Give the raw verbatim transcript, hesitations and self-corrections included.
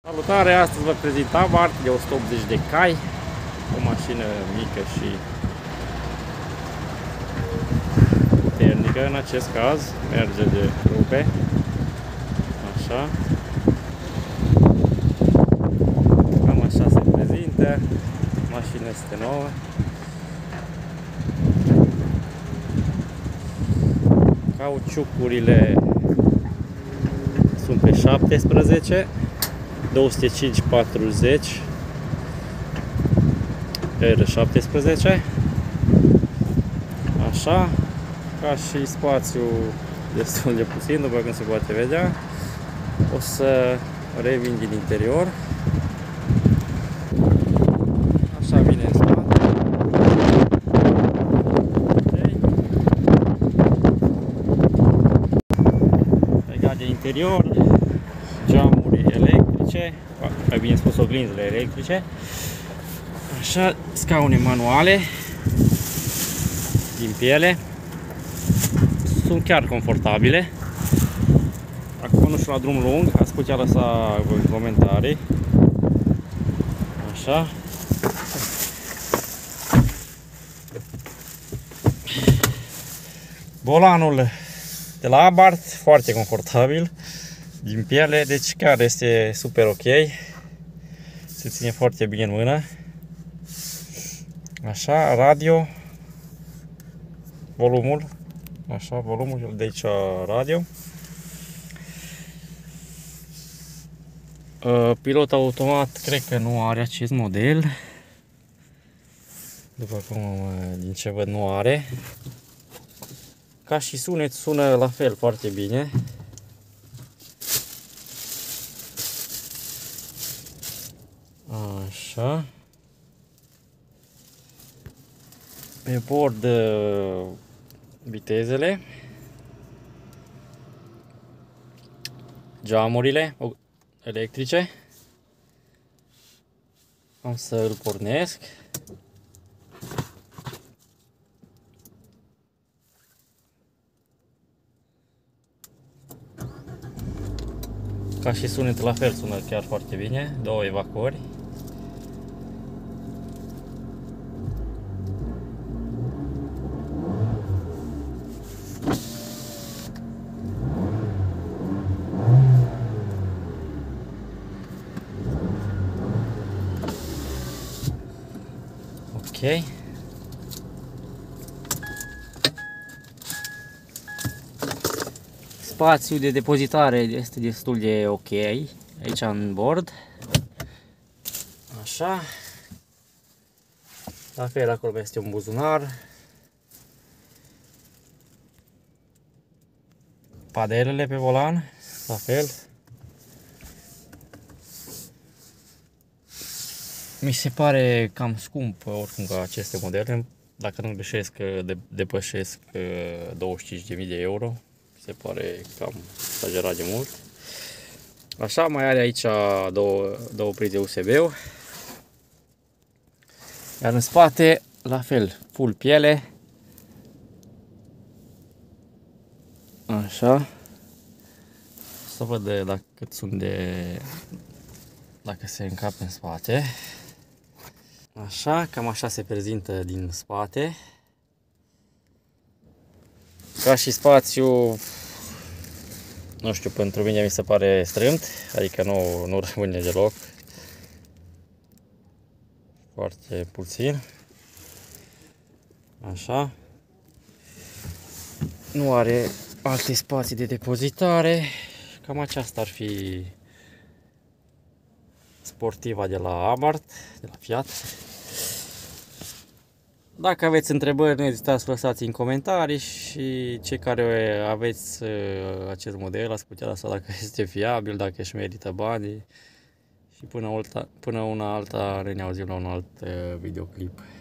Salutare! Astăzi vă prezint Abarth de o sută optzeci de cai, o mașină mică și puternică în acest caz, merge de rupe, așa. Cam așa se prezintă, mașina este nouă. Cauciucurile sunt pe șaptesprezece, două sute cinci patruzeci R șaptesprezece, așa, ca și spațiu destul de puțin, după cum se poate vedea. O să revin din interior. Așa vine în spate. Okay. Legat de interior, geamuri electrice, mai bine spus oglinzile electrice, așa, scaune manuale din piele, sunt chiar confortabile. Acum nu știu, la drum lung, ați putea lăsa în comentarii, așa. Volanul de la Abarth, foarte confortabil, din piele, deci chiar este super ok. Se ține foarte bine în mână. Așa, radio, volumul, așa, volumul de aici radio. Pilot automat, cred că nu are acest model. După cum din ce văd, nu are. Ca și sunet, sună la fel foarte bine. Așa. Pe bord vitezele, geamurile electrice. Am să îl pornesc. Ca și sunet, la fel sună chiar foarte bine, două evacuări. Ok. Spațiul de depozitare este destul de ok aici în bord. Așa. La fel, acolo este un buzunar. Padelele pe volan, la fel. Mi se pare cam scump oricum ca aceste modele, dacă nu greșesc, de, depășesc douăzeci și cinci de mii de euro. Se pare cam exagerat de mult. Așa, mai are aici două, două prize U S B-uri. Iar în spate, la fel, full piele. Așa. Să văd dacă cât sunt de... dacă se încap în spate. Așa, cam așa se prezintă din spate. Ca și spațiu, nu știu, pentru mine mi se pare strâmt, adică nu, nu rămâne deloc. Foarte puțin. Așa. Nu are alte spații de depozitare. Cam aceasta ar fi sportiva de la Abarth, de la Fiat. Dacă aveți întrebări, nu ezitați să lăsați în comentarii, și cei care aveți acest model, ați putea lăsa dacă este fiabil, dacă își merită banii. Și până, alta, până una alta ne auzim la un alt videoclip.